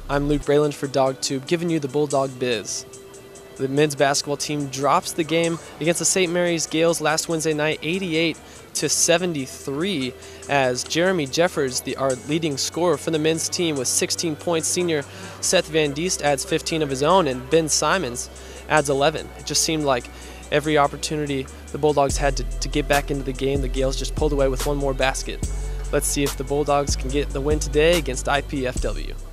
I'm Luke Braland for DogTube, giving you the Bulldog Biz. The men's basketball team drops the game against the St. Mary's Gales last Wednesday night, 88-73, as Jeremy Jeffers, our leading scorer for the men's team, with 16 points. Senior Seth Van Diest adds 15 of his own, and Ben Simons adds 11. It just seemed like every opportunity the Bulldogs had to get back into the game, the Gales just pulled away with one more basket. Let's see if the Bulldogs can get the win today against IPFW.